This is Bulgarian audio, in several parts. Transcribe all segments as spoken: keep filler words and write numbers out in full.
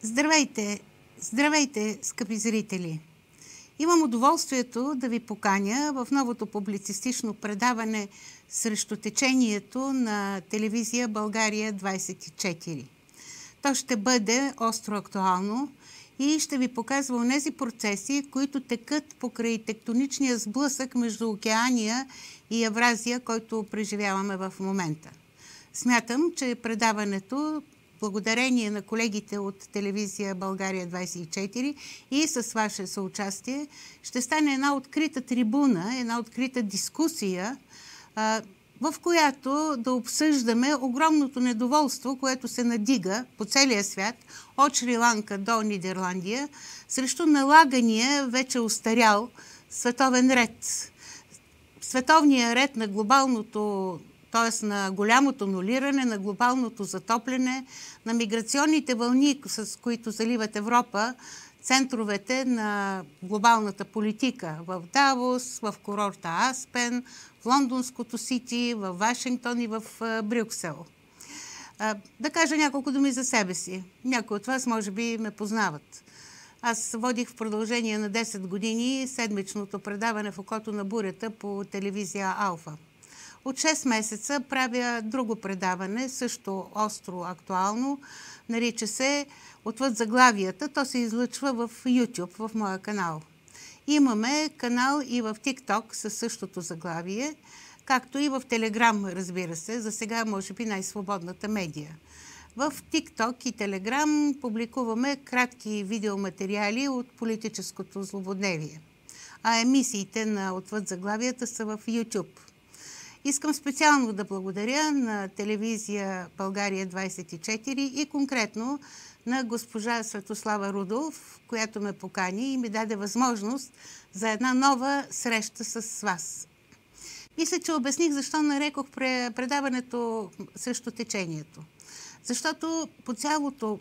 Здравейте! Здравейте, скъпи зрители! Имам удоволствието да ви поканя в новото публицистично предаване срещу течението на телевизия България двадесет и четири. То ще бъде остро актуално и ще ви показва онези процеси, които текат покрай тектоничния сблъсък между Океания и Евразия, който преживяваме в момента. Смятам, че предаването, благодарение на колегите от телевизия България двадесет и четири и с ваше съучастие, ще стане една открита трибуна, една открита дискусия, в която да обсъждаме огромното недоволство, което се надига по целия свят, от Шри-Ланка до Нидерландия, срещу налагания вече устарял световен ред. Световният ред на глобалното, т.е. на голямото нулиране, на глобалното затопляне, на миграционните вълни, с които заливат Европа, центровете на глобалната политика в Давос, в курорта Аспен, в лондонското Сити, в Вашингтон и в Брюксел. Да кажа няколко думи за себе си. Някои от вас може би ме познават. Аз водих в продължение на десет години седмичното предаване в окото на бурята по телевизия Алфа. От шест месеца правя друго предаване, също остро актуално, нарича се "Отвъд заглавията". То се излъчва в YouTube, в моя канал. Имаме канал и в TikTok със същото заглавие, както и в Telegram, разбира се, за сега може би най-свободната медия. В TikTok и Telegram публикуваме кратки видеоматериали от политическото злободневие, а емисиите на "Отвъд заглавията" са в YouTube. Искам специално да благодаря на телевизия България двадесет и четири и конкретно на госпожа Светослава Рудов, която ме покани и ми даде възможност за една нова среща с вас. Мисля, че обясних защо нарекох предаването срещу течението. Защото по цялото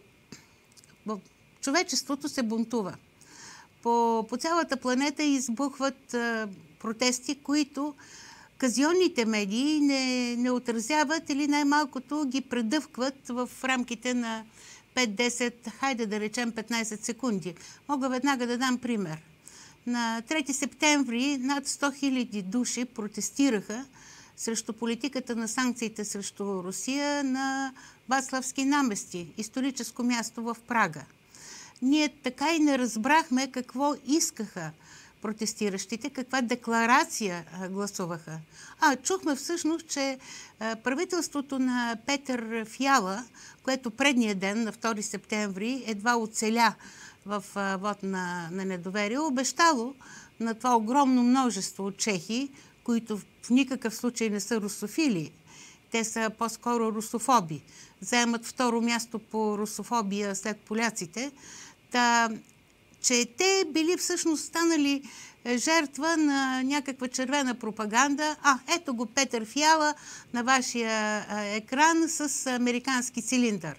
човечеството се бунтува. По, по цялата планета избухват а, протести, които казионните медии не, не отразяват или най-малкото ги предъвкват в рамките на пет-десет, хайде да речем петнадесет секунди. Мога веднага да дам пример. На трети септември над сто хиляди души протестираха срещу политиката на санкциите срещу Русия на Вацлавски намести, историческо място в Прага. Ние така и не разбрахме какво искаха протестиращите, каква декларация гласуваха. А, чухме всъщност, че правителството на Петър Фиала, което предния ден, на втори септември, едва оцеля в вод на, на недоверие, обещало на това огромно множество от чехи, които в никакъв случай не са русофили, те са по-скоро русофоби, заемат второ място по русофобия след поляците, та, че те били всъщност станали жертва на някаква червена пропаганда. А, ето го Петър Фиала на вашия екран с американски цилиндър.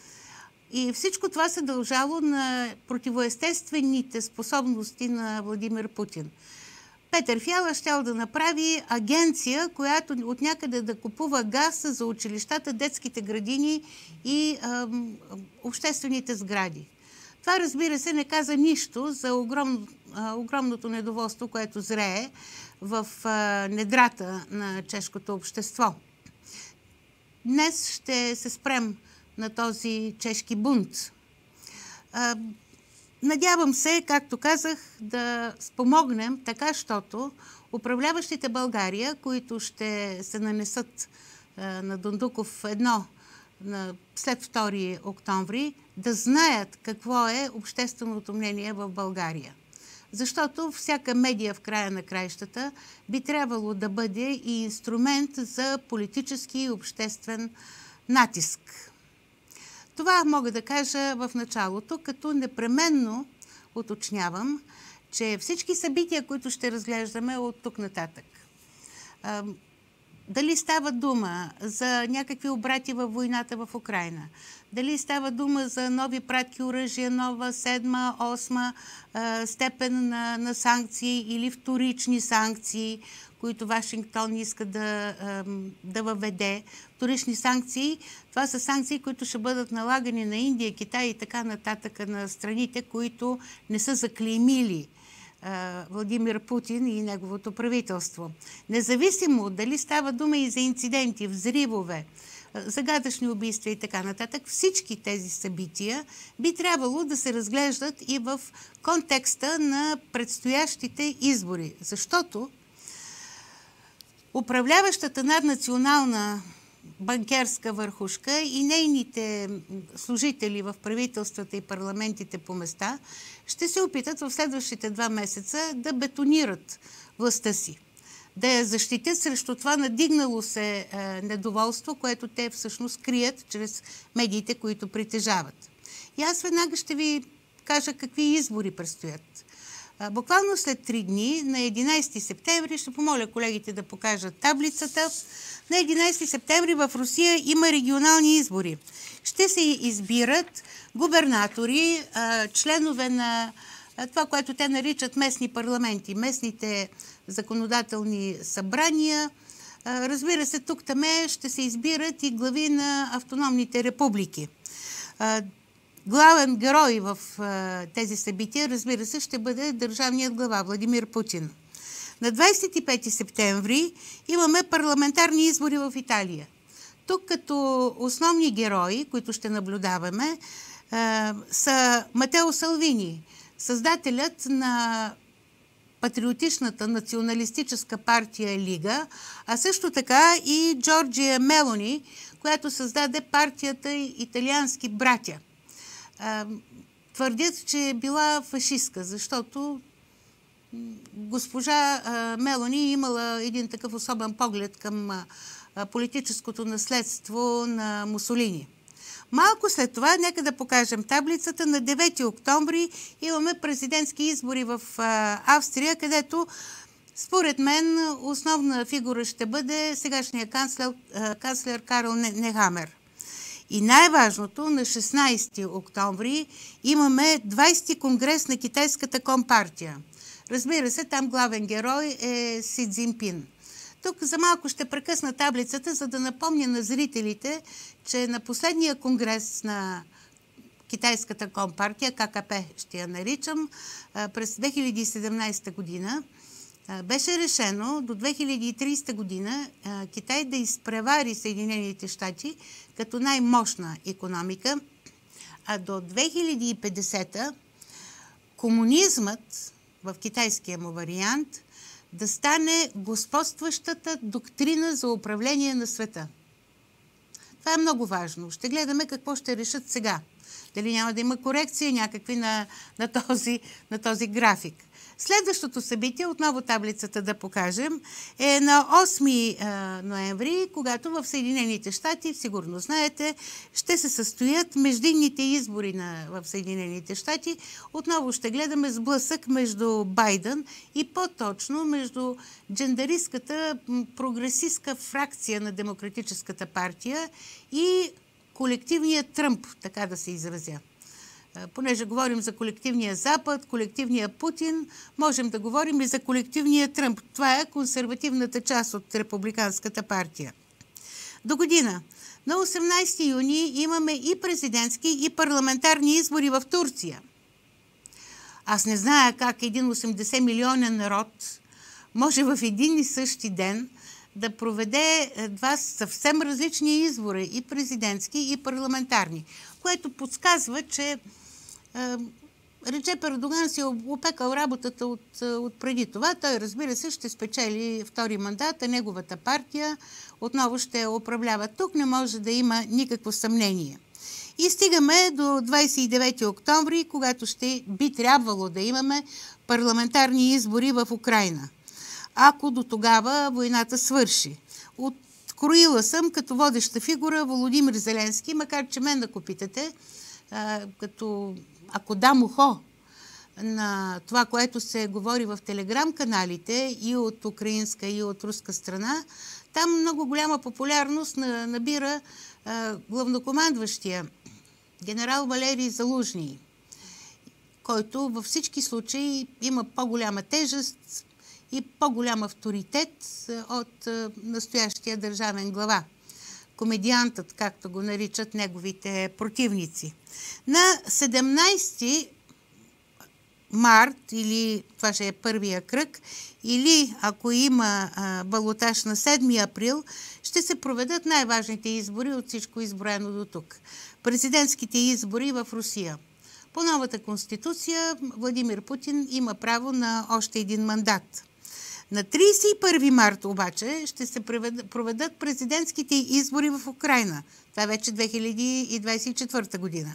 И всичко това се дължало на противоестествените способности на Владимир Путин. Петър Фиала щял да направи агенция, която от някъде да купува газ за училищата, детските градини и ам, обществените сгради. Това, разбира се, не каза нищо за огром, а, огромното недоволство, което зрее в а, недрата на чешкото общество. Днес ще се спрем на този чешки бунт. А, надявам се, както казах, да спомогнем така, щото управляващите България, които ще се нанесат а, на Дондуков едно след втори октомври, да знаят какво е общественото мнение в България. Защото всяка медия в края на краищата би трябвало да бъде и инструмент за политически и обществен натиск. Това мога да кажа в началото, като непременно уточнявам, че всички събития, които ще разглеждаме от тук нататък, дали става дума за някакви обрати във войната в Украйна, дали става дума за нови пратки оръжия, нова седма, осма а, степен на, на санкции или вторични санкции, които Вашингтон иска да, да въведе. Вторични санкции, това са санкции, които ще бъдат налагани на Индия, Китай и така нататък на страните, които не са заклеймили Владимир Путин и неговото правителство. Независимо дали става дума и за инциденти, взривове, загадъчни убийства и така нататък, всички тези събития би трябвало да се разглеждат и в контекста на предстоящите избори. Защото управляващата наднационална банкерска върхушка и нейните служители в правителствата и парламентите по места ще се опитат в следващите два месеца да бетонират властта си, да я защитят срещу това надигнало се е, недоволство, което те всъщност крият чрез медиите, които притежават. И аз веднага ще ви кажа какви избори предстоят. Буквално след три дни, на единайсети септември, ще помоля колегите да покажат таблицата, на единайсети септември в Русия има регионални избори. Ще се избират губернатори, членове на това, което те наричат местни парламенти, местните законодателни събрания. Разбира се, тук-таме ще се избират и глави на автономните републики. Главен герой в тези събития, разбира се, ще бъде държавният глава Владимир Путин. На двайсет и пети септември имаме парламентарни избори в Италия. Тук като основни герои, които ще наблюдаваме, са Матео Салвини, създателят на патриотичната националистическа партия Лига, а също така и Джорджия Мелони, която създаде партията Италиански братя. Твърдят, че е била фашистка, защото госпожа Мелони имала един такъв особен поглед към политическото наследство на Мусолини. Малко след това, нека да покажем таблицата, на девети октомври имаме президентски избори в Австрия, където според мен основна фигура ще бъде сегашният канцлер, канцлер Карл Нехамер. И най-важното, на шестнайсети октомври имаме двайсети конгрес на Китайската компартия. Разбира се, там главен герой е Си Цзинпин. Тук за малко ще прекъсна таблицата, за да напомня на зрителите, че на последния конгрес на Китайската компартия, Ка Ка Пе ще я наричам, през две хиляди и седемнайсета година, беше решено до две хиляди и трийсета година Китай да изпревари Съединените щати като най-мощна икономика, а до две хиляди и петдесета комунизмът в китайския му вариант да стане господстващата доктрина за управление на света. Това е много важно. Ще гледаме какво ще решат сега. Дали няма да има корекция някакви на, на, този, на този график. Следващото събитие, отново таблицата да покажем, е на осми ноември, когато в Съединените щати, сигурно знаете, ще се състоят междинните избори на, в Съединените щати. Отново ще гледаме сблъсък между Байден и по-точно между джендаристската прогресистка фракция на Демократическата партия и колективния Тръмп, така да се изразя. Понеже говорим за колективния Запад, колективния Путин, можем да говорим и за колективния Тръмп. Това е консервативната част от Републиканската партия. До година, на осемнайсети юни, имаме и президентски, и парламентарни избори в Турция. Аз не зная как един осемдесет милионен народ може в един и същи ден да проведе два съвсем различни избори, и президентски, и парламентарни, което подсказва, че Реджеп Ердоган си е опекал работата от, от преди това. Той, разбира се, ще спечели втори мандат, а неговата партия отново ще управлява. Тук не може да има никакво съмнение. И стигаме до двайсет и девети октомври, когато ще би трябвало да имаме парламентарни избори в Украйна. Ако до тогава войната свърши. Откроила съм като водеща фигура Володимир Зеленски, макар че мен, ако питате, като ако дам ухо на това, което се говори в телеграм-каналите и от украинска, и от руска страна, там много голяма популярност набира главнокомандващия генерал Валерий Залужний, който във всички случаи има по-голяма тежест и по-голям авторитет от настоящия държавен глава. Комедиантът, както го наричат неговите противници. На седемнайсети март, или това ще е първия кръг, или ако има а, балотаж на седми април, ще се проведат най-важните избори от всичко изброено до тук. Президентските избори в Русия. По новата конституция Владимир Путин има право на още един мандат. На трийсет и първи март обаче ще се проведат президентските избори в Украйна. Това е вече две хиляди двадесет и четвърта година.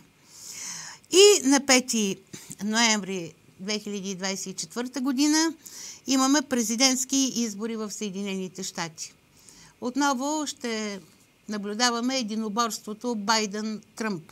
И на пети ноември две хиляди двадесет и четвърта година имаме президентски избори в Съединените щати. Отново ще наблюдаваме единоборството Байден-Тръмп.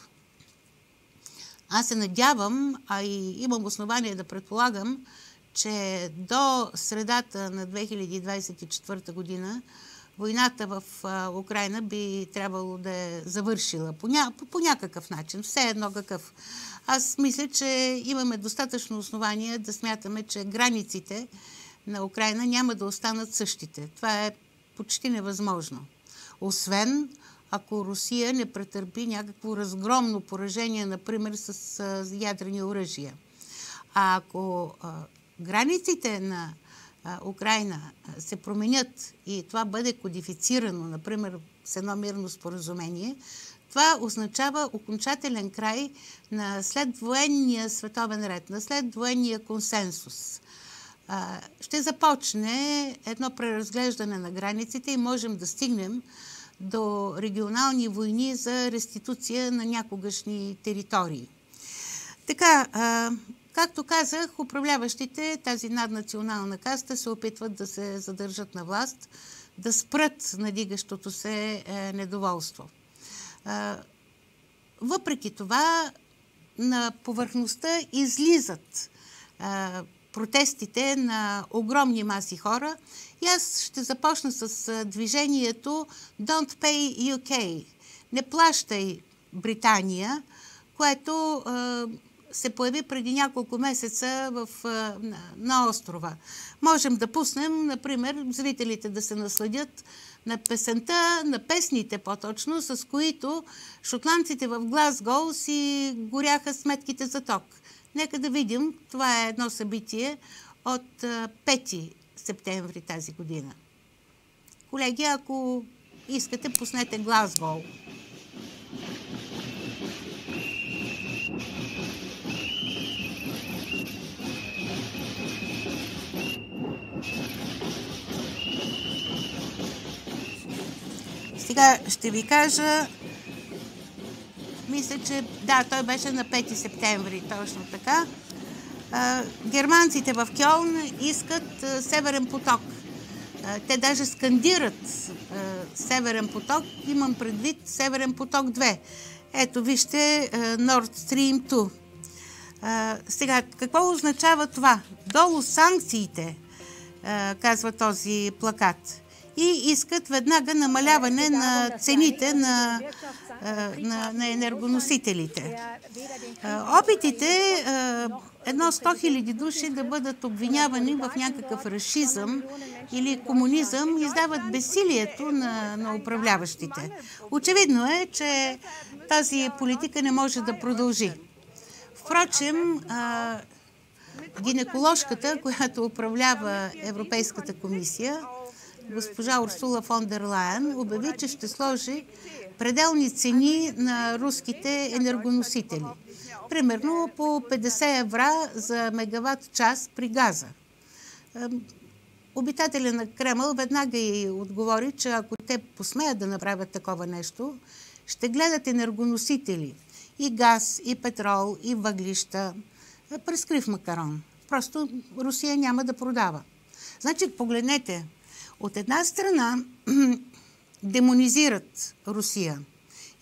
Аз се надявам, а и имам основание да предполагам, че до средата на две хиляди двадесет и четвърта година войната в Украйна би трябвало да е завършила по, ня... по някакъв начин, все едно какъв. Аз мисля, че имаме достатъчно основания да смятаме, че границите на Украйна няма да останат същите. Това е почти невъзможно. Освен ако Русия не претърпи някакво разгромно поражение, например с а, ядрени оръжия. А ако а, границите на а, Украйна а, се променят и това бъде кодифицирано, например с едно мирно споразумение, това означава окончателен край на следвоенния световен ред, на следвоенния консенсус. А, ще започне едно преразглеждане на границите и можем да стигнем до регионални войни за реституция на някогашни територии. Така, а, както казах, управляващите, тази наднационална каста се опитват да се задържат на власт, да спрат надигащото се е, недоволство. А, въпреки това, на повърхността излизат а, протестите на огромни маси хора. И аз ще започна с движението Don't Pay ю кей. Не плащай Британия, което а, се появи преди няколко месеца в, а, на, на острова. Можем да пуснем, например, зрителите да се насладят на песента, на песните по-точно, с които шотландците в Глазгоу си горяха сметките за ток. Нека да видим, това е едно събитие от пети септември тази година. Колеги, ако искате, пуснете Глазгоу. Сега ще ви кажа, мисля, че да, той беше на пети септември, точно така. А, германците в Кьолн искат а, Северен поток. А, те даже скандират а, Северен поток, имам предвид Северен поток две. Ето, вижте а, Nord Stream две. А, сега, какво означава това? Долу санкциите, а, казва този плакат. И искат веднага намаляване на цените на, на, на енергоносителите. Опитите едно сто хиляди души да бъдат обвинявани в някакъв рашизъм или комунизъм издават безсилието на, на управляващите. Очевидно е, че тази политика не може да продължи. Впрочем, гинеколожката, която управлява Европейската комисия, госпожа Урсула фон дер Лайен, обяви, че ще сложи пределни цени на руските енергоносители. Примерно по петдесет евро за мегаватт час при газа. Обитателя на Кремъл веднага й отговори, че ако те посмеят да направят такова нещо, ще гледат енергоносители. И газ, и петрол, и въглища. През крив макарон. Просто Русия няма да продава. Значи, погледнете, от една страна демонизират Русия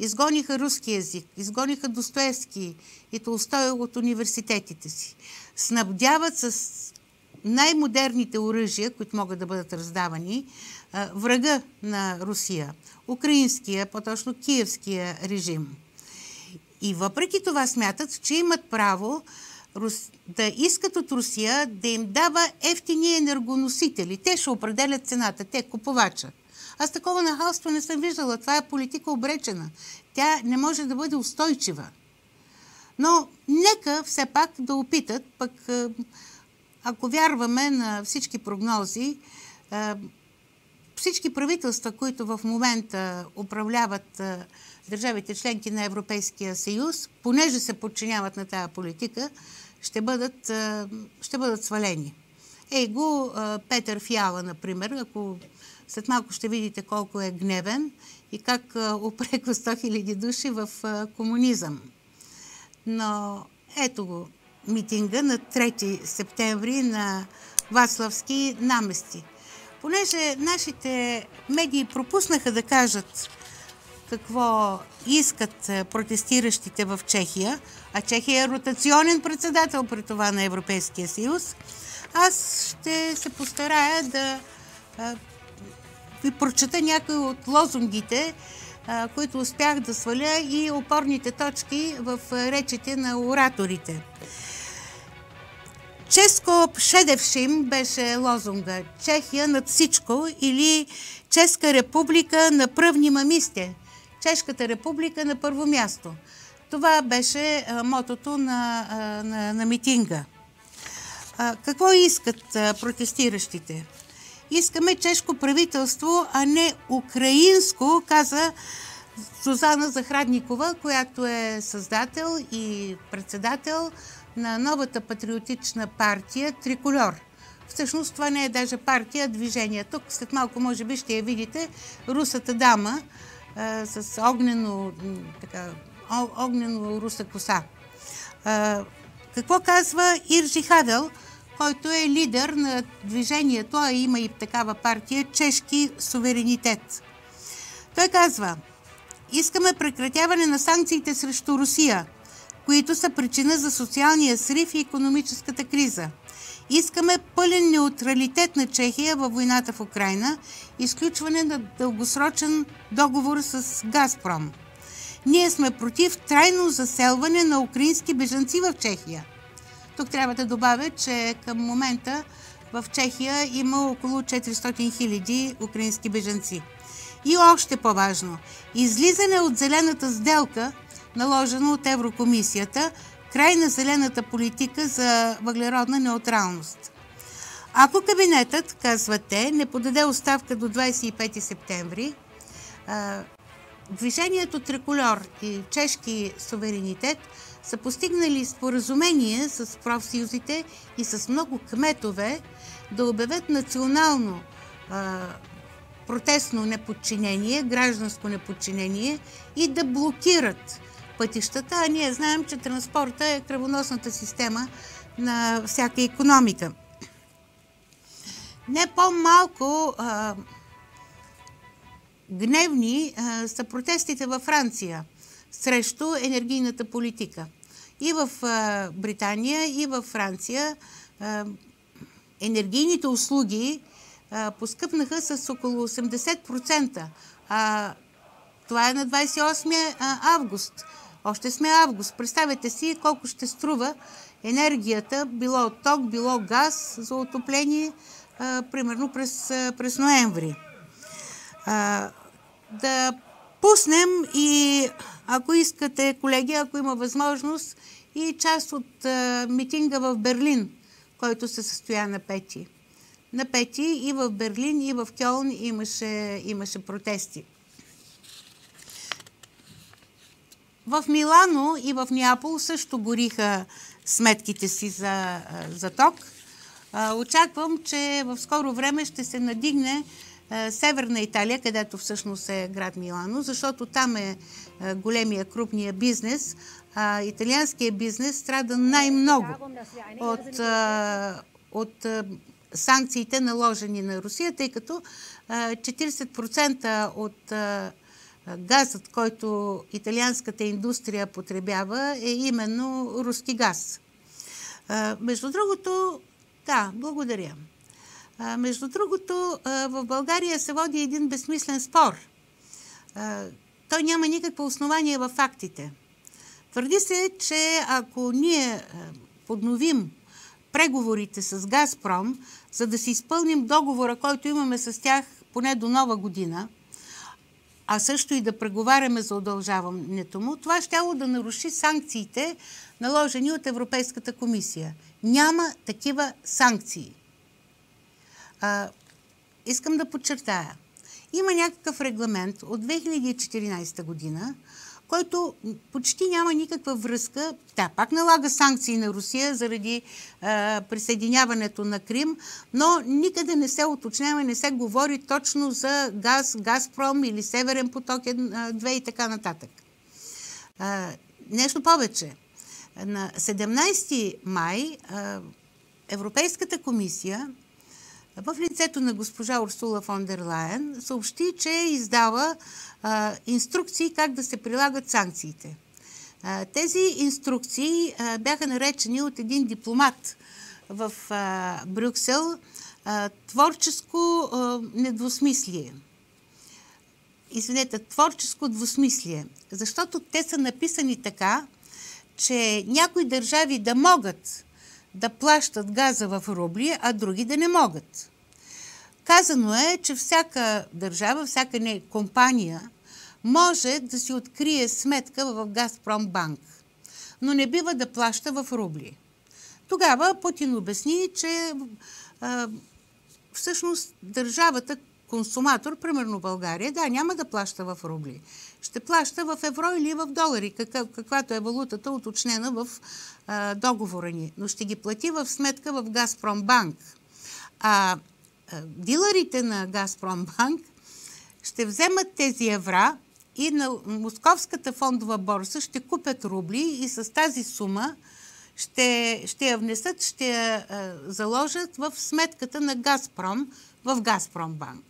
изгониха руски език, изгониха Достоевски и Толстой от университетите си. Снабдяват с най-модерните оръжия, които могат да бъдат раздавани, врага на Русия, украинския, по-точно киевския режим. И въпреки това смятат, че имат право да искат от Русия да им дава ефтини енергоносители. Те ще определят цената, те купувача. Аз такова нахалство не съм виждала. Това е политика обречена. Тя не може да бъде устойчива. Но нека все пак да опитат, пък ако вярваме на всички прогнози, всички правителства, които в момента управляват държавите членки на Европейския съюз, понеже се подчиняват на тая политика, ще бъдат, ще бъдат свалени. Ей го Петър Фиала, например, ако след малко ще видите колко е гневен и как упреква сто хиляди души в комунизъм. Но ето го митинга на трети септември на Вацлавски намести. Понеже нашите медии пропуснаха да кажат какво искат протестиращите в Чехия, а Чехия е ротационен председател при това на Европейския съюз, аз ще се постарая да а, ви прочета някои от лозунгите, а, които успях да сваля, и опорните точки в речите на ораторите. Ческо Пшедевшим беше лозунга. Чехия над всичко, или Чешка република на пръвни мамисте. Чешката република на първо място. Това беше а, мотото на, а, на, на митинга. А, какво искат а, протестиращите? Искаме чешко правителство, а не украинско, каза Зузана Захрадникова, която е създател и председател на новата патриотична партия Трикольор. Всъщност това не е даже партия, а движение. Тук след малко може би ще я видите, русата дама а, с огнено, така, огнено руса коса. А, какво казва Иржи Хавел, който е лидер на движението, а има и такава партия, Чешки суверенитет. Той казва: искаме прекратяване на санкциите срещу Русия, които са причина за социалния срив и икономическата криза. Искаме пълен неутралитет на Чехия във войната в Украйна, изключване на дългосрочен договор с Газпром. Ние сме против трайно заселване на украински бежанци в Чехия. Тук трябва да добавя, че към момента в Чехия има около четиристотин хиляди украински бежанци. И още по-важно, излизане от зелената сделка, наложено от Еврокомисията, край на зелената политика за въглеродна неутралност. Ако кабинетът, казват те, не подаде оставка до двадесет и пети септември, движението Трикольор и Чешки суверенитет са постигнали споразумение с профсъюзите и с много кметове да обявят национално а, протестно неподчинение, гражданско неподчинение и да блокират пътищата, а ние знаем, че транспорта е кръвоносната система на всяка икономика. Не по-малко а, гневни а, са протестите във Франция срещу енергийната политика. И в а, Британия, и във Франция а, енергийните услуги а, поскъпнаха с около осемдесет процента. А, това е на двадесет и осми август. Още сме август. Представете си колко ще струва енергията, било ток, било газ за отопление, а, примерно през, през ноември. А, да пуснем и, ако искате, колеги, ако има възможност, и част от а, митинга в Берлин, който се състоя на пети. На пети и в Берлин, и в Кьолн имаше, имаше протести. В Милано и в Неапол също гориха сметките си за, за ток. Очаквам, че в скоро време ще се надигне Северна Италия, където всъщност е град Милано, защото там е големия, крупния бизнес. А италианският бизнес страда най-много от, от санкциите, наложени на Русия, тъй като четиридесет процента от газът, който италианската индустрия потребява, е именно руски газ. Между другото, да, благодаря. Между другото, в България се води един безсмислен спор. Той няма никакво основание във фактите. Твърди се, че ако ние подновим преговорите с Газпром, за да си изпълним договора, който имаме с тях поне до нова година, а също и да преговаряме за удължаването му, това щяло да наруши санкциите, наложени от Европейската комисия. Няма такива санкции. А, искам да подчертая. Има някакъв регламент от две хиляди и четиринадесета година, който почти няма никаква връзка. Да, пак налага санкции на Русия заради а, присъединяването на Крим, но никъде не се уточнява, не се говори точно за газ, Газпром или Северен поток две и така нататък. А, нещо повече. На седемнадесети май а, Европейската комисия в лицето на госпожа Урсула фон дер Лайен съобщи, че издава а, инструкции как да се прилагат санкциите. А, тези инструкции а, бяха наречени от един дипломат в а, Брюксел а, творческо а, недвусмислие. Извинете, творческо двусмислие, защото те са написани така, че някои държави да могат да плащат газа в рубли, а други да не могат. Казано е, че всяка държава, всяка не, компания може да си открие сметка в Газпромбанк, но не бива да плаща в рубли. Тогава Путин обясни, че а, всъщност държавата консуматор, примерно България, да, няма да плаща в рубли. Ще плаща в евро или в долари, какъв, каквато е валутата, уточнена в а, договора ни. Но ще ги плати в сметка в Газпромбанк. А, а дилърите на Газпромбанк ще вземат тези евра и на Московската фондова борса ще купят рубли и с тази сума ще, ще я внесат, ще я а, заложат в сметката на Газпром в Газпромбанк.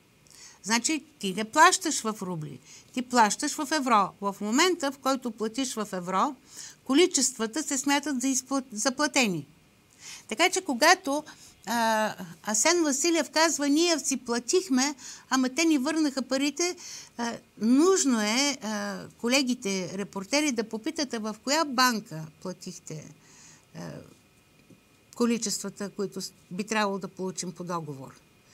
Значи ти не плащаш в рубли, ти плащаш в евро. В момента, в който платиш в евро, количествата се смятат за изплат... заплатени. Така че когато а, Асен Василев казва, ние си платихме, ама те ни върнаха парите, а, нужно е а, колегите репортери да попитате в коя банка платихте а, количествата, които би трябвало да получим по договор.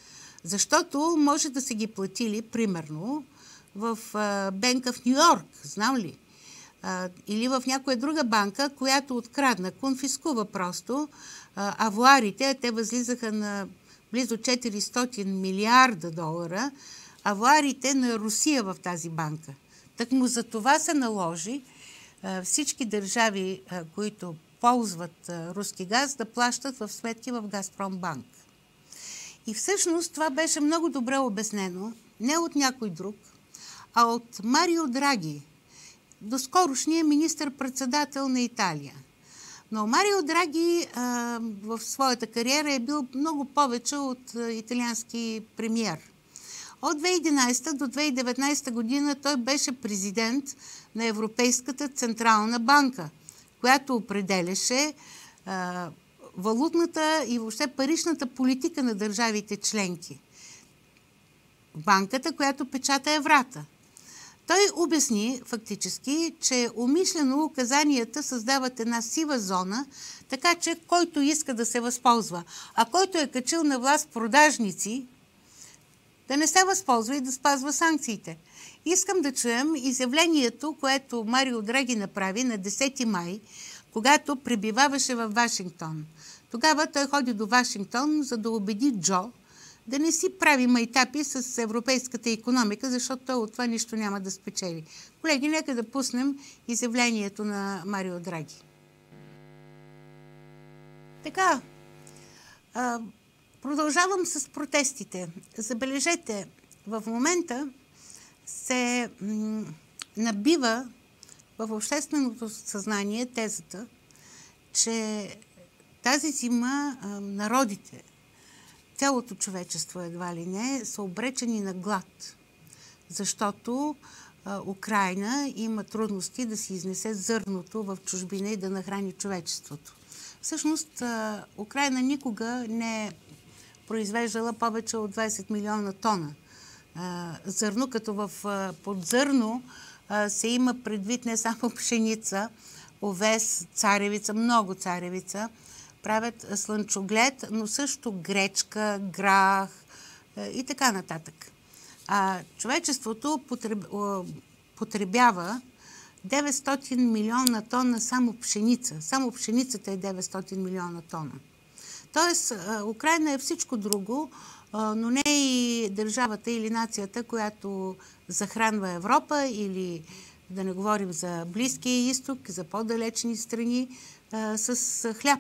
Защото може да са ги платили, примерно, в банка в Нью-Йорк, знам ли, а, или в някоя друга банка, която открадна, конфискува просто а, авуарите, а те възлизаха на близо четиристотин милиарда долара, авуарите на Русия в тази банка. Так му за това се наложи а, всички държави, а, които ползват а, руски газ, да плащат в сметки в Газпромбанк. И всъщност това беше много добре обяснено, не от някой друг, а от Марио Драги, доскорошния министър-председател на Италия. Но Марио Драги а, в своята кариера е бил много повече от а, италиански премиер. От две хиляди и единадесета до две хиляди и деветнадесета година той беше президент на Европейската централна банка, която определяше а, валутната и въобще паричната политика на държавите членки. Банката, която печата еврата. Той обясни фактически, че умишлено указанията създават една сива зона, така че който иска да се възползва, а който е качил на власт продажници, да не се възползва и да спазва санкциите. Искам да чуем изявлението, което Марио Драги направи на десети май, когато пребиваваше в Вашингтон. Тогава той ходи до Вашингтон, за да убеди Джо да не си прави майтапи с европейската икономика, защото той от това нищо няма да спечели. Колеги, нека да пуснем изявлението на Марио Драги. Така, продължавам с протестите. Забележете, в момента се набива в общественото съзнание тезата, че тази зима народите, цялото човечество едва ли не, са обречени на глад. защото а, Украйна има трудности да си изнесе зърното в чужбина и да нахрани човечеството. Всъщност, а, Украйна никога не е произвеждала повече от двайсет милиона тона а, зърно, като в а, подзърно а, се има предвид не само пшеница, овес, царевица, много царевица, правят слънчоглед, но също гречка, грах а, и така нататък. А човечеството потреб... потребява деветстотин милиона тона само пшеница. Само пшеницата е деветстотин милиона тона. Тоест, Украйна е всичко друго, но не и държавата или нацията, която захранва Европа, или да не говорим за Близкия изток, за по-далечни страни, с хляб.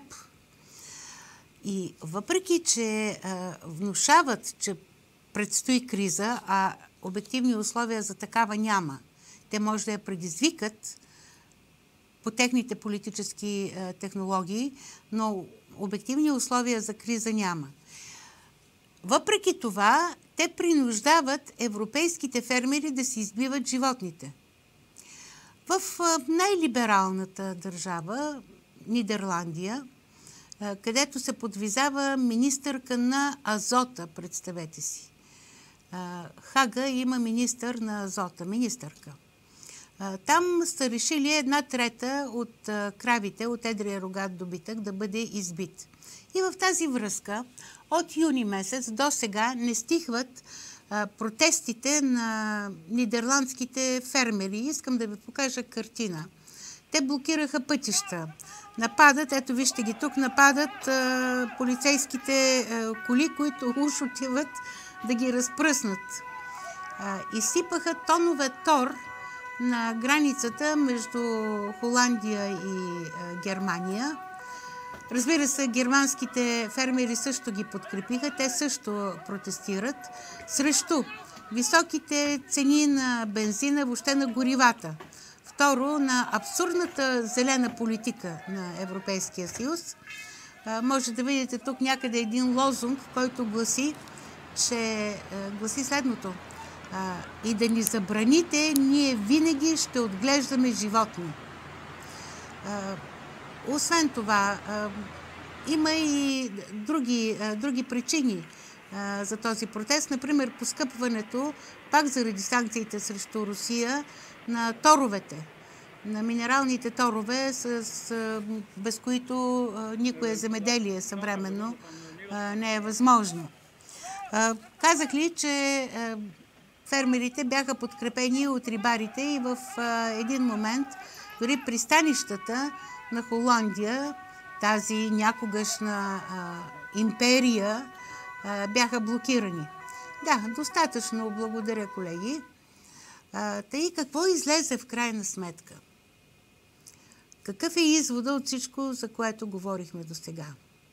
И въпреки, че внушават, че предстои криза, а обективни условия за такава няма, те може да я предизвикат по техните политически технологии, но обективни условия за криза няма. Въпреки това, те принуждават европейските фермери да си избиват животните. В най-либералната държава, Нидерландия, където се подвизава министърка на азота, представете си. Хага има министър на азота, министърка. Там са решили една трета от кравите, от едрия рогат добитък, да бъде избит. И в тази връзка от юни месец до сега не стихват протестите на нидерландските фермери. Искам да ви покажа картина. Те блокираха пътища. Нападат, ето вижте ги тук, нападат а, полицейските а, коли, които уж отиват да ги разпръснат. А, изсипаха тонове тор на границата между Холандия и а, Германия. Разбира се, германските фермери също ги подкрепиха. Те също протестират срещу високите цени на бензина, въобще на горивата. Второ, на абсурдната зелена политика на Европейския съюз. Може да видите тук някъде един лозунг, който гласи, че гласи следното. И да ни забраните, ние винаги ще отглеждаме животни. Освен това, има и други, други причини за този протест. Например, поскъпването, пак заради санкциите срещу Русия, на торовете, на минералните торове, с, без които никое земеделие съвременно не е възможно. Казах ли, че фермерите бяха подкрепени от рибарите и в един момент дори пристанищата на Холандия, тази някогашна империя, бяха блокирани. Да, достатъчно. Благодаря, колеги. Тъй какво излезе в крайна сметка? Какъв е извода от всичко, за което говорихме до сега?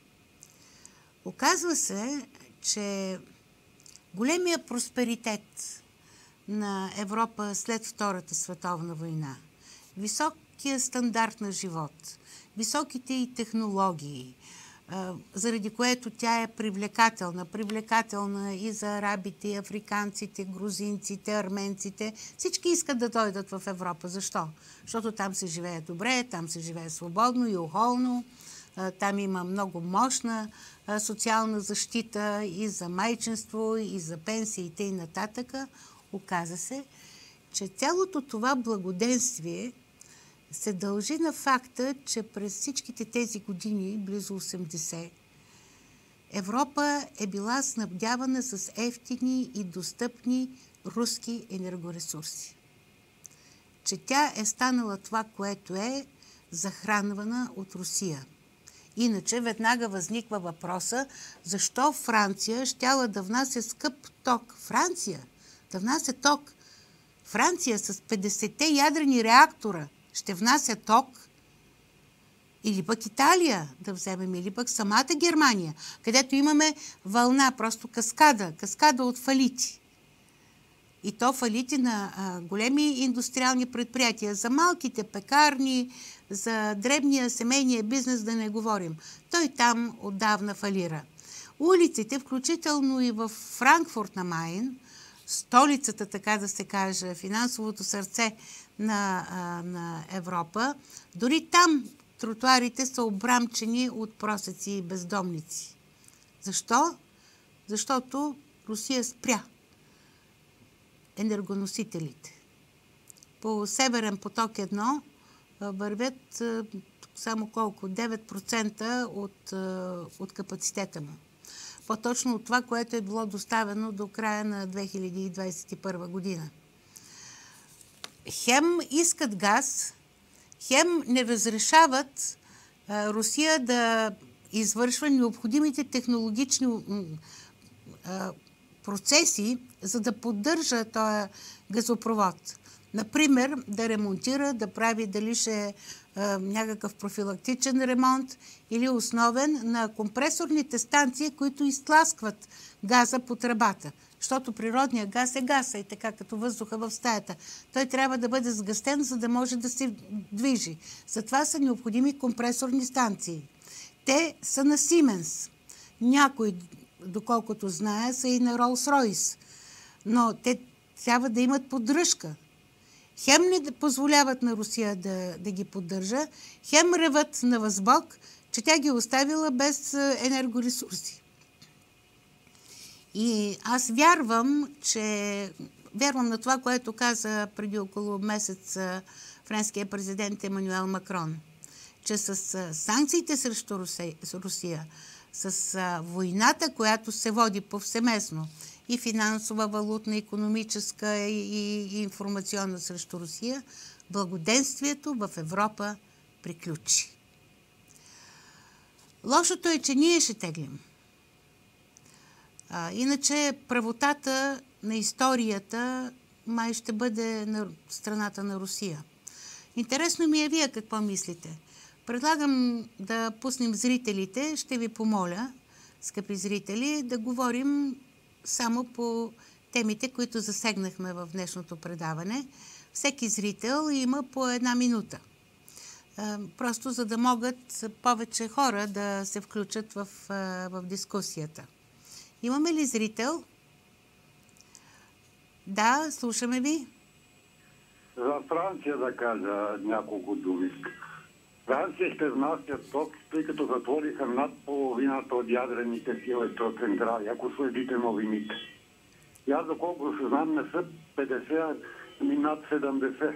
Оказва се, че големия просперитет на Европа след Втората световна война, високия стандарт на живот, високите и технологии, заради което тя е привлекателна. Привлекателна и за арабите, и африканците, грузинците, арменците. Всички искат да дойдат в Европа. Защо? Защото там се живее добре, там се живее свободно и охолно. Там има много мощна социална защита и за майчинство, и за пенсиите и нататък. Оказа се, че цялото това благоденствие се дължи на факта, че през всичките тези години, близо осемдесет, Европа е била снабдявана с евтини и достъпни руски енергоресурси. Че тя е станала това, което е, захранвана от Русия. Иначе веднага възниква въпроса, защо Франция щяла да внася скъп ток. Франция да внася ток. Франция с петдесетте ядрени реактора ще внася ток, или пък Италия да вземем, или пък самата Германия, където имаме вълна, просто каскада, каскада от фалити. И то фалити на а, големи индустриални предприятия. За малките пекарни, за дребния семейния бизнес да не говорим. Той там отдавна фалира. Улиците, включително и в Франкфурт на Майн, столицата, така да се каже, финансовото сърце на, на Европа, дори там тротуарите са обрамчени от просеци и бездомници. Защо? Защото Русия спря енергоносителите. По Северен поток едно вървят само колко? девет процента от, от капацитета му. По-точно от това, което е било доставено до края на две хиляди двадесет и първа година. Хем искат газ, хем не разрешават а, Русия да извършва необходимите технологични а, процеси, за да поддържа този газопровод. Например, да ремонтира, да прави дали ще е някакъв профилактичен ремонт или основен на компресорните станции, които изтласкват газа по тръбата. Защото природният газ е газ, и така като въздуха в стаята. Той трябва да бъде сгъстен, за да може да се движи. Затова са необходими компресорни станции. Те са на Siemens. Някои, доколкото знае, са и на Rolls-Royce. Но те трябва да имат поддръжка. Хем не позволяват на Русия да, да ги поддържа, хем реват на възбок, че тя ги оставила без енергоресурси. И аз вярвам, че вярвам на това, което каза преди около месец френския президент Емануел Макрон, че с санкциите срещу Русия, с войната, която се води повсеместно, и финансова, валутна, икономическа и, и информационна срещу Русия, благоденствието в Европа приключи. Лошото е, че ние ще теглим. А, иначе правотата на историята май ще бъде на страната на Русия. Интересно ми е вие какво мислите. Предлагам да пуснем зрителите. Ще ви помоля, скъпи зрители, да говорим само по темите, които засегнахме в днешното предаване. Всеки зрител има по една минута. Просто за да могат повече хора да се включат в, в дискусията. Имаме ли зрител? Да, слушаме ви. За Франция да кажа няколко думи. Франция ще внася ток, тъй като затвориха над половината от ядрените си електроцентрали, ако следите новините. И аз, доколко се знам, не са петдесет, ами над седемдесет.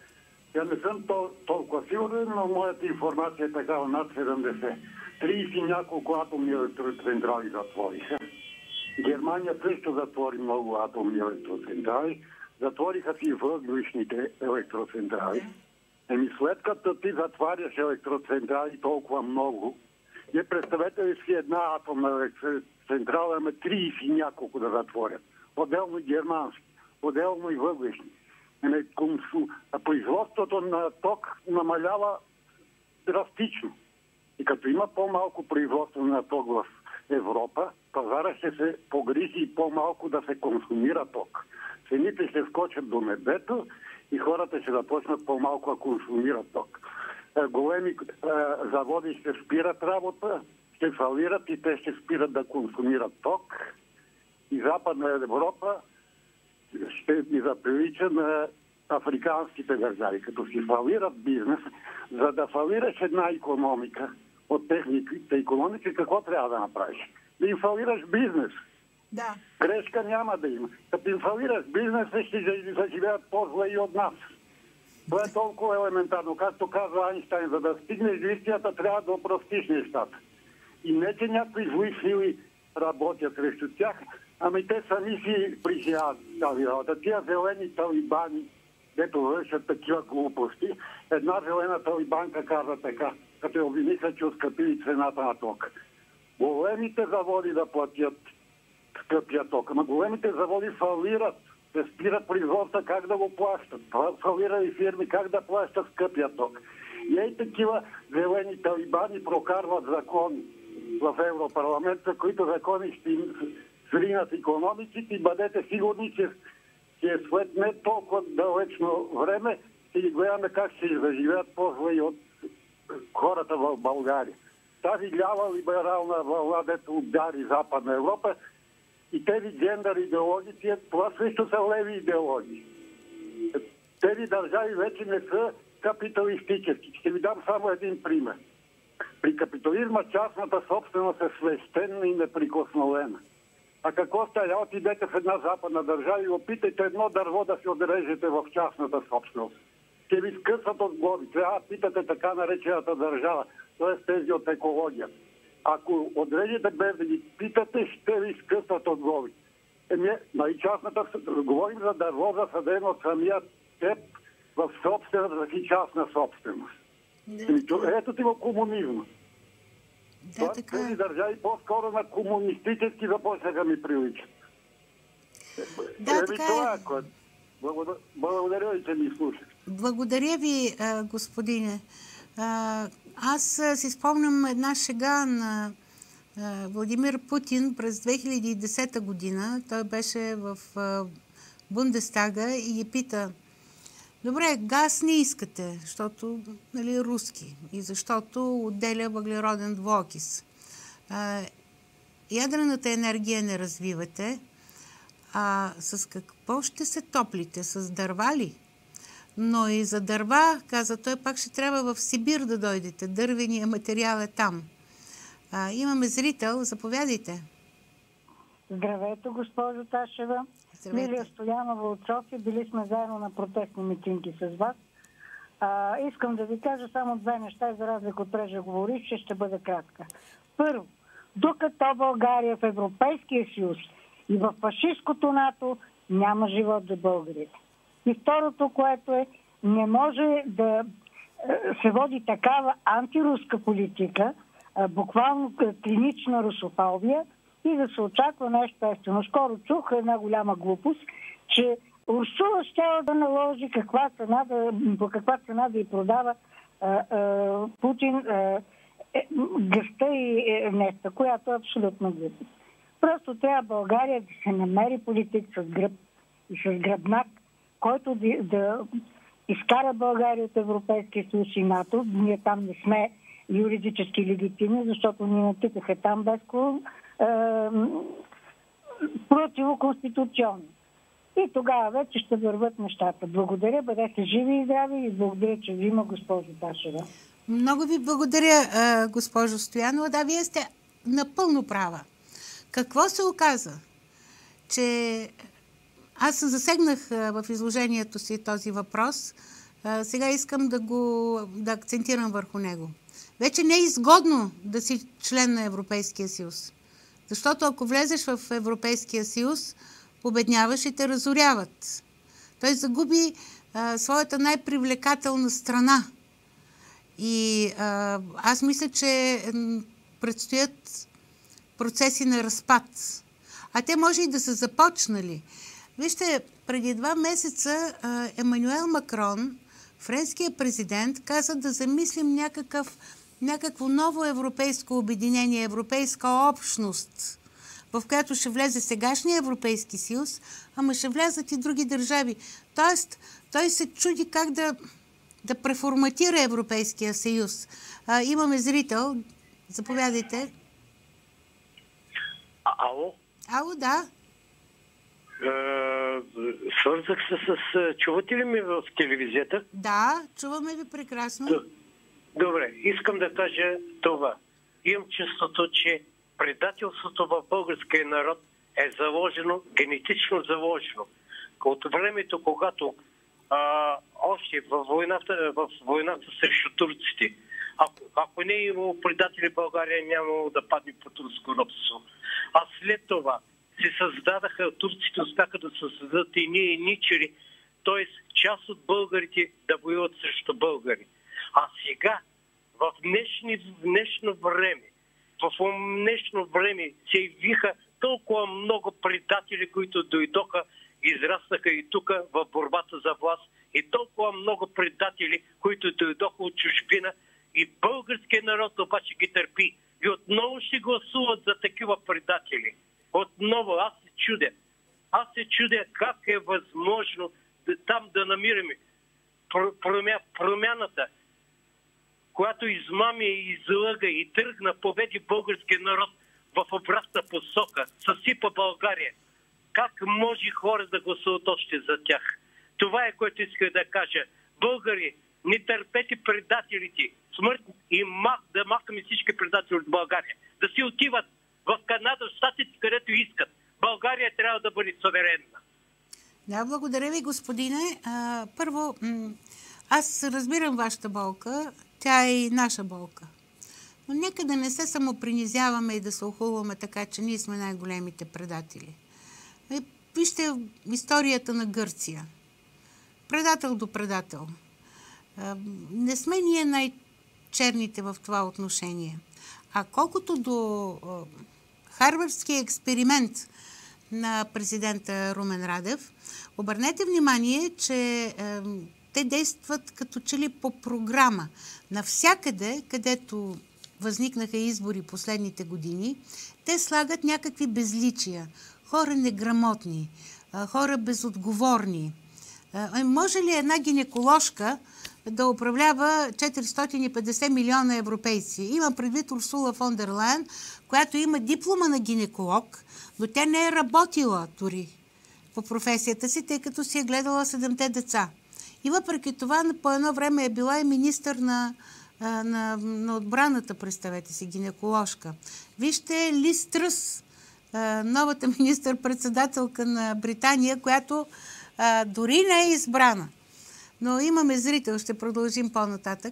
Я не съм тол- толкова сигурен, но моята информация е такава, над седемдесет. тридесет и няколко атомни електроцентрали затвориха. Германия също затвори много атомни електроцентрали. Затвориха си въглищните електроцентрали. Еми след като ти затваряш електроцентрали толкова много, не представете ли си една атомна електроцентрала, ама тридесет и няколко да затворят. Отделно и германски, отделно и въглищни. Еми, консу... А производството на ток намалява драстично. И като има по-малко производство на ток в Европа, пазара ще се погрижи и по-малко да се консумира ток. Цените ще скочат до небето и хората ще започнат по-малко да консумират ток. Големи е, заводи ще спират работа, ще фалират и те ще спират да консумират ток. И Западна Европа ще ни заприлича на африканските държави. Като си фалират бизнес, за да фалираш една икономика от техните икономики, какво трябва да направиш? Да им фалираш бизнес. Да. Грешка няма да има. Като им фалираш бизнеса, ще заживеят по-зле и от нас. Това е толкова елементарно. Както казва Айнщайн, за да стигнеш до истината, трябва да опростиш нещата. И не, че някакви зли сили работят срещу тях, ами те сами си преживяват тази работа. Тия зелени талибани, дето вършат такива глупости, една зелена талибанка каза така, като я обвиниха, че оскъпили цената на ток. Големите заводи да платят скъпия ток. Ама големите заводи фалират. Се спират производства как да го плащат. Фалирали фирми как да плащат скъпия ток. И ей такива зелени талибани прокарват закони в Европарламента, които закони ще им сринат икономиките и бъдете сигурни, че ще е след не толкова далечно време ще ги гледаме как ще заживеят по-зле и от хората в България. Тази лява либерална вълна, дето удари Западна Европа, И тези джендър идеологии, това също са леви идеологии. Тези държави вече не са капиталистически. Ще ви дам само един пример. При капитализма частната собственост е свещена и неприкосновена. А какво става? Отидете в една западна държава и опитайте едно дърво да се отрежете в частната собственост. Ще ви скъсат от глоби. Трябва да питате така наречената държава, т.е. тези от екология. Ако отрежете без да ги питате, ще ви скъсат от глоби. Еми, нали частната, говорим за дърво засадено от самия теб в собствената си частна собственост. Да. Ето ти го комунизма. Да, така. Тези държави по-скоро на комунистически започнаха ми приличат. Да, Еми, така това е. е. Благодаря, благодаря ви, че ми слушате. Благодаря ви, господине. Аз си спомням една шега на Владимир Путин през две хиляди и десета година. Той беше в Бундестага и ги пита: добре, газ не искате, защото, нали, руски, и защото отделя въглероден двуокис. Ядрената енергия не развивате. А с какво ще се топлите? С дърва ли? Но и за дърва, каза той, пак ще трябва в Сибир да дойдете. Дървения материал е там. А, имаме зрител. Заповядайте. Здравейте, госпожо Ташева. Здравейте. Лилия Стоянова от София. Били сме заедно на протестни митинги с вас. А, искам да ви кажа само две неща, за разлика от преждеговоривши, ще бъда кратка. Първо, докато България в Европейския съюз и в фашистското НАТО, няма живот за българите. И второто, което е, не може да се води такава антируска политика, буквално клинична русофобия, и да се очаква нещо естествено. Скоро чух една голяма глупост, че Урсула щяла да наложи каква цена да, по каква цена да й продава а, а, Путин а, е, гъста и е, нефта, която е абсолютно глупост. Просто трябва България да се намери политик с гръб и с гръбнак, който да, да изкара България от Европейския съюз и НАТО. Ние там не сме юридически легитимни, защото ни натикаха там без е, противоконституционно. И тогава вече ще върват нещата. Благодаря, бъдете живи и здрави и благодаря, че ви има, госпожо Ташева. Много ви благодаря, госпожо Стоянова. Да, вие сте напълно права. Какво се оказа? Че аз засегнах в изложението си този въпрос. Сега искам да го да акцентирам върху него. Вече не е изгодно да си член на Европейския съюз. Защото ако влезеш в Европейския съюз, победняваш и те разоряват. Той загуби а, своята най-привлекателна страна. И а, аз мисля, че предстоят процеси на разпад. А те може и да са започнали. Вижте, преди два месеца а, Емануел Макрон, френският президент, каза да замислим някакъв, някакво ново европейско обединение, европейска общност, в която ще влезе сегашния Европейски съюз, ама ще влязат и други държави. Тоест, той се чуди как да, да преформатира Европейския съюз. А, имаме зрител. Заповядайте. А, ало? Ало, да. Е, свързах се с... Чувате ли ми в телевизията? Да, чуваме ви прекрасно. Добре, искам да кажа това. Имам чувството, че предателството в българския народ е заложено, генетично заложено. От времето, когато а, още в войната, в войната срещу турците, ако, ако не е имало предатели, България нямало да падне под турско робство. А след това се създадаха, турците успяха да създадат и ние ничери, т.е. част от българите да воюват срещу българи. А сега, в днешни, в днешно време, в днешно време се явиха толкова много предатели, които дойдоха, израснаха и тук в борбата за власт, и толкова много предатели, които дойдоха от чужбина, и българският народ обаче ги търпи. И отново ще гласуват за такива предатели. Отново аз се чудя. Аз се чудя как е възможно да, там да намираме промя, промяната, която измами и излъга и тръгна, победи българския народ в обратна посока, съсипа България. Как може хора да гласуват още за тях? Това е, което исках да кажа. Българи, не търпете предателите. Смърт и мах, да махаме всички предатели от България. Да си отиват в Канада, в Щатите, където искат. България трябва да бъде суверенна. Да, благодаря ви, господине. А, първо, аз разбирам вашата болка. Тя е и наша болка. Но нека да не се самопринизяваме и да се охулваме така, че ние сме най-големите предатели. Вижте историята на Гърция. Предател до предател. Не сме ние най-черните в това отношение. А колкото до харвардския експеримент на президента Румен Радев, обърнете внимание, че те действат като че ли по програма. Навсякъде, където възникнаха избори последните години, те слагат някакви безличия. Хора неграмотни, хора безотговорни. Може ли една гинеколожка да управлява четиристотин и петдесет милиона европейци? Има предвид Урсула фон дер Лайен, която има диплома на гинеколог, но тя не е работила дори по професията си, тъй като си е гледала седемте деца. И въпреки това по едно време е била и министър на, на, на отбраната, представете си, гинеколожка. Вижте Лиз Тръс, новата министър-председателка на Британия, която а, дори не е избрана. Но имаме зрител, ще продължим по-нататък.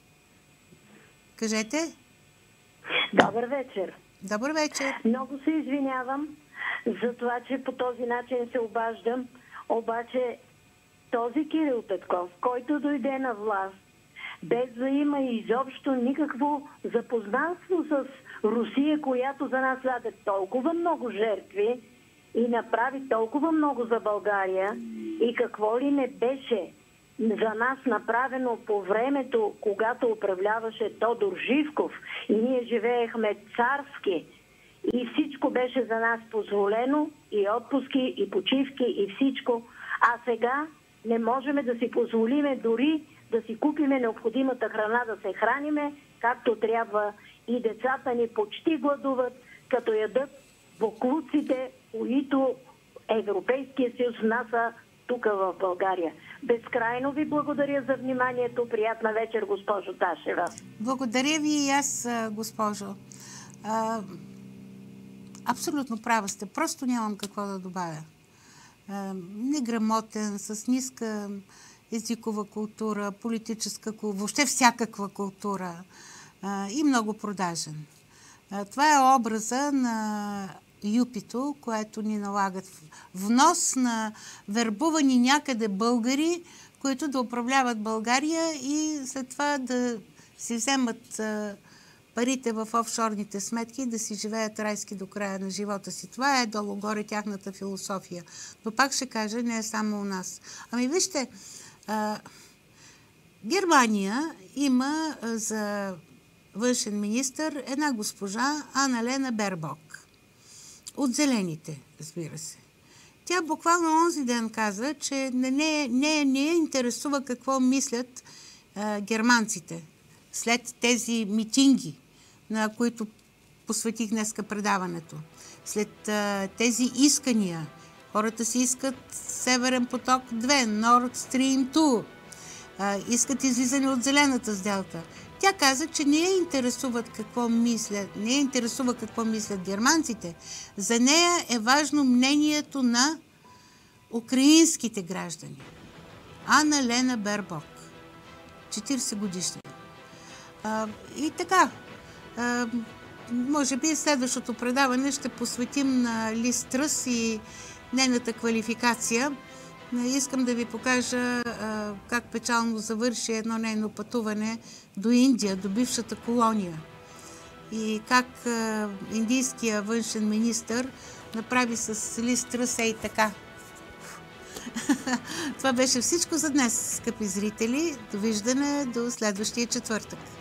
Кажете. Добър вечер. Добър вечер. Много се извинявам за това, че по този начин се обаждам. Обаче този Кирил Петков, който дойде на власт, без да има изобщо никакво запознанство с Русия, която за нас даде толкова много жертви и направи толкова много за България, и какво ли не беше за нас направено по времето, когато управляваше Тодор Живков и ние живеехме царски и всичко беше за нас позволено, и отпуски, и почивки, и всичко. А сега не можем да си позволиме дори да си купиме необходимата храна, да се храниме както трябва, и децата ни почти гладуват, като ядат боклуците, които Европейския съюз внася тук в България. Безкрайно ви благодаря за вниманието. Приятна вечер, госпожо Ташева. Благодаря ви и аз, госпожо. А, абсолютно права сте. Просто нямам какво да добавя. А, неграмотен, с ниска езикова култура, политическа култура, въобще всякаква култура а, и много продажен. А, това е образа на юпито, което ни налагат внос на вербувани някъде българи, които да управляват България и след това да си вземат а, парите в офшорните сметки и да си живеят райски до края на живота си. Това е долу-горе тяхната философия. Но пак ще кажа, не е само у нас. Ами вижте, а, Германия има а, за външен министър една госпожа Аналена Бербок. От зелените, разбира се. Тя буквално онзи ден каза, че не, не, не, не я интересува какво мислят а, германците след тези митинги, на които посветих днеска предаването. След а, тези искания. Хората си искат Северен поток две, Nord Stream две. А, искат излизане от зелената сделка. Тя каза, че не я интересуват какво мислят, не я интересува какво мислят германците. За нея е важно мнението на украинските граждани. Аналена Бербок. четиридесет годишна. А, и така, а, може би следващото предаване ще посветим на Лиз Тръс и нейната квалификация. Искам да ви покажа а, как печално завърши едно нейно пътуване до Индия, до бившата колония. И как а, индийския външен министър направи с Лиз Тръс и така. Това беше всичко за днес, скъпи зрители. Довиждане до следващия четвъртък.